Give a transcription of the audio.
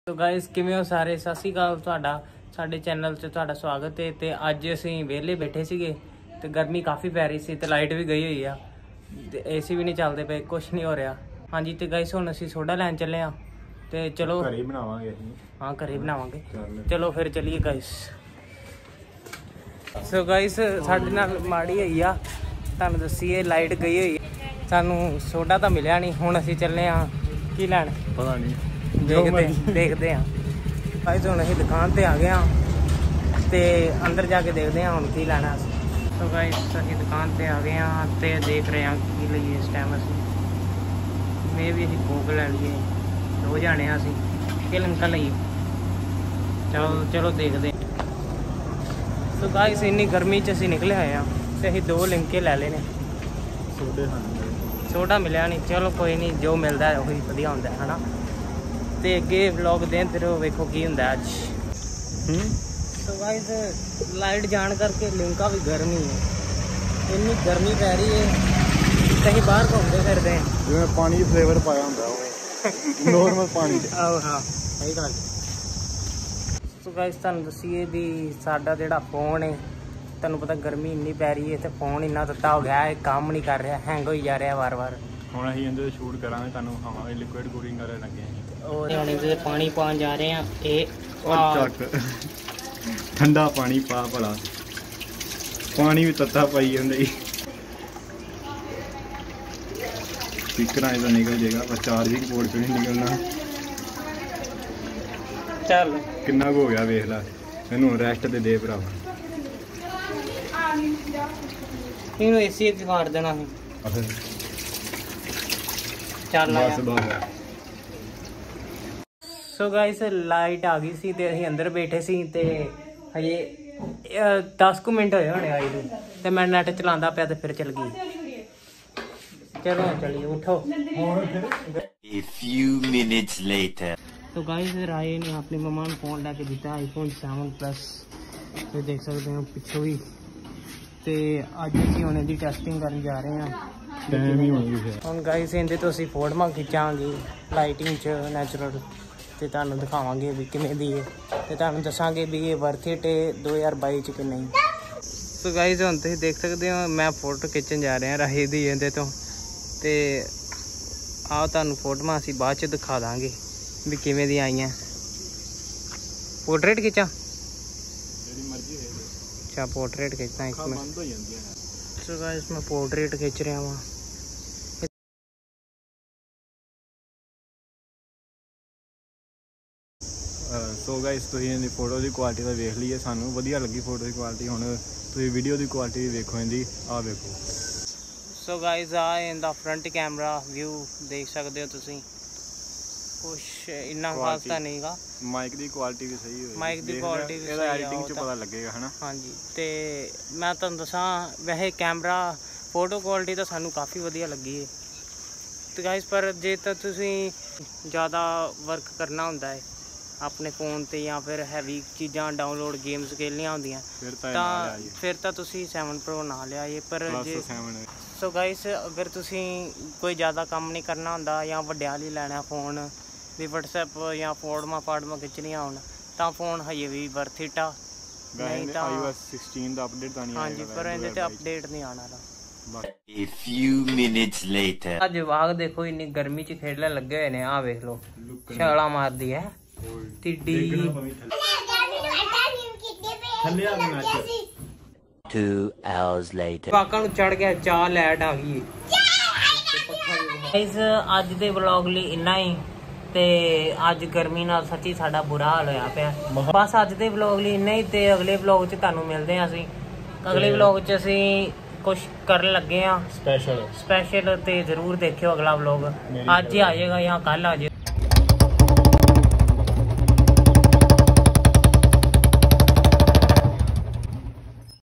तो गाइस किवें हो सारे सत श्री अकाल तुहाडा साडे चैनल 'ਚ तुहाडा स्वागत है। तो अज असीं वेले बैठे सीगे ते गर्मी काफ़ी पै रही सी ते लाइट भी गई हुई आ ते AC भी नहीं चलते पे, कुछ नहीं हो रहा। हाँ जी, तो गाइस हुण असीं सोडा लैन चले हाँ ते चलो घरे बनावांगे। हाँ घरे बनावांगे, चलो फिर चलिए गाइस। सो गाइस साडे नाल माड़ी होई आ, तुहानूं दस्सीए लाइट गई हुई है, सानूं सोडा तो मिलिया नहीं। हुण असीं चले हाँ की लैण पता नहीं, देखते हैं गाइस। हुण असीं दुकान ते आ गए हाँ ते अंदर जाके देखते हैं हुण की लैना। तो गाइस असीं दुकान ते आ गए हाँ ते देख रहे हैं की लईए इस टाइम। असीं मे भी असीं कोक लै लईए, दो जाने असीं कि लिमका लईए, चलो देखते हैं। तो गाइस इन्नी गर्मी च असीं निकले आए हाँ ते असीं दो लिमके लै लेने, सोडा मिलिया नहीं। चलो कोई नहीं, जो मिलता है वही वधिया हुंदा है ना। ते अगे व्लॉग देखते रहो, वेखो की हुंदा अज। तो गाइस लाइट जान करके लिमका भी गर्म ही है, इन्नी गर्मी पै रही है, कहीं बाहर घूमते फिरते हैं जिवें पानी फ्लेवर पाया हुंदा उवें नॉर्मल पानी आहो हाँ सही गल। तो गाइस तुहानूं दस्सीए भी साडा जिहड़ा फोन है, तुहानूं पता गर्मी इन्नी पै रही है तो फोन इन्ना तत्ता हो गया है, काम नहीं कर रहा, हैंग हो जा रहा बार बार। ਹੁਣ ਅਸੀਂ ਇਹਦੇ ਸ਼ੂਟ ਕਰਾਂਗੇ, ਤੁਹਾਨੂੰ ਖਾਵਾਂਗੇ, ਲਿਕੁਇਡ ਕੂਲਿੰਗ ਕਰਨ ਲੱਗੇ ਹਾਂ। और हुण इहदे पानी पान जा रहे हैं। ठंडा पानी पा भला, पानी भी तत्ता पाई जांदे स्पीकर तो निकल जाएगा पर चार्जिंग पोर्ट चो नहीं निकलना। चल किन्ना हो गया वेख ला, मैनू रेस्ट ते दे भरावा। इहनूं AC च मार देना है। चल सो गाइस लाइट आ गई सी ते असीं अंदर बैठे सी ते हजे 10 कुछ मिनट होए होने आई नूं ते मैं नैट चलांदा पिया ते फिर चल गई। चलो चलिए उठो। A few minutes later. तो गाइस राय ने अपनी मम्मा ने फोन लैके दिता iPhone 7 प्लस, तो देख सकते हो पिछों भी। ते अज असीं हुण इहदी टेस्टिंग करन जा रहे हैं। ਹੁਣ ਗਾਇਸ ਇਹਦੇ ਤੋਂ ਅਸੀਂ ਫੋਟੋਆਂ ਖਿੱਚਾਂਗੇ ਲਾਈਟਿੰਗ 'ਚ ਨੈਚੁਰਲ, ਤੇ ਤੁਹਾਨੂੰ ਦਿਖਾਵਾਂਗੇ ਵੀ ਕਿਵੇਂ ਦੀ ਹੈ ਤੇ ਤੁਹਾਨੂੰ ਦੱਸਾਂਗੇ ਵੀ ਇਹ ਵਰਥ ਇਟ 2022 'ਚ ਕਿ ਨਹੀਂ। ਸੋ ਗਾਇਸ ਹੁਣ ਤੁਸੀਂ ਦੇਖ ਸਕਦੇ ਹੋ ਮੈਂ ਫੋਟੋ ਖਿੱਚਣ ਜਾ ਰਿਹਾ ਰਾਹੀ ਦੀ ਇਹਦੇ ਤੋਂ, ਤੇ ਆਓ ਤੁਹਾਨੂੰ ਫੋਟੋਆਂ ਅਸੀਂ ਬਾਅਦ 'ਚ ਦਿਖਾ ਦਾਂਗੇ ਵੀ ਕਿਵੇਂ ਦੀਆਂ ਆਈਆਂ। पोर्ट्रेट खिंचा अच्छा पोर्ट्रेट खिंचना इसमें। सो गाइस मैं पोर्ट्रेट खिंच रहा वहाँ। सो गाइस तुसीं इहदी फोटो की क्वालिटी तो वेख ली है, सानू वधिया लगी फोटो की क्वालिटी। हुण तुसीं वीडियो की क्वालिटी वेखो इहदी, आ वेखो। सो गाइस आ इहदा फ्रंट कैमरा व्यू देख सकते हो तुसीं, कुछ इन्ना खास तो नहीं गा। माइक की क्वालिटी भी सही है, माइक की क्वालिटी भी सही है, एडिटिंग च पता लगेगा है ना। हाँ जी, तो मैं तुहानूं दसां वैसे कैमरा फोटो क्वालिटी तो सानू काफ़ी वधिया लगी है। तो गाइस पर जे तो तुसीं ज़्यादा वर्क करना हुंदा है अपने फोन ते या फिर हैवी चीज़ां डाउनलोड गेम्स खेलनियां होंदियां फिर तो तुसीं 7 Pro ना लिया ये। पर जे सो गाइस अगर तुसीं कोई ज़्यादा काम नहीं करना हुंदा या वड्डे वाली लैना फोन भी WhatsApp या फोटोआं खिच्चनियां होण तां फोन हजे भी वर्थ इट आ। नहीं तां iOS 16 दा अपडेट तां नहीं आया। हाँ जी, पर इहदे ते अपडेट नहीं आना दा। A few minutes later. आज जवाक देखो इन्नी गर्मी च खेलने लगे हुए ने, आ वेख लो छाला मारदी है टिड्डी। 2 hours later. जवाकां नूं चढ़ गया चाह, लाइट आ गई। गाइस अज दे व्लॉग लई इन्ना ही, ते अज गर्मी नाल सच्ची साडा बुरा हाल होया पिया। बस अज दे व्लॉग लई इन्ना ही, ते अगले व्लॉग च तुहानूं मिलदे हां असीं। अगले व्लॉग च असीं कुछ करन लगे हां स्पैशल, ते जरूर देखियो अगला व्लॉग। अज ही आ जाएगा या कल आ जाएगा।